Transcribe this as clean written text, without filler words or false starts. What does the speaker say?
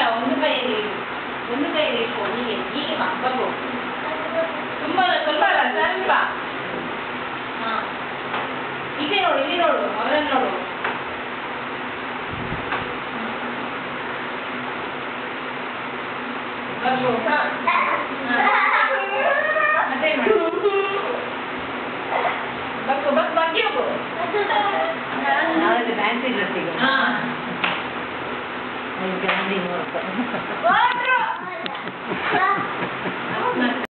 ಒಂದು ಕೈಯಲ್ಲಿ ಇಡು. ಒಂದು ಕೈಯಲ್ಲಿ ಇಟ್ಕೊಂಡು ಹೀಗೆ ಹೀಗೆ ಬರ್ಬೋದು. ತುಂಬ ಸ್ವಲ್ಪ ಅಲ್ಲ, ಸ್ವಲ್ಪ. ಹಾಂ, ಇಲ್ಲಿ ನೋಡು, ಇಲ್ಲಿ ನೋಡು, ಅವರನ್ನು ನೋಡು. ಬರ್ಬೋದು. ಮತ್ತೆ ಮಾಡು. ಬರ್ಕೊ ಬಸ್ ಬಗ್ಗೆ ಹೋಗು. ನಾಳೆ ಫ್ಯಾನ್ಸಿ ಡ್ರೆಸ್ಸಿಗೆ. ಹಾಂ, ಗಾಂಧಿ ನೋಡ್ತಾರೆ.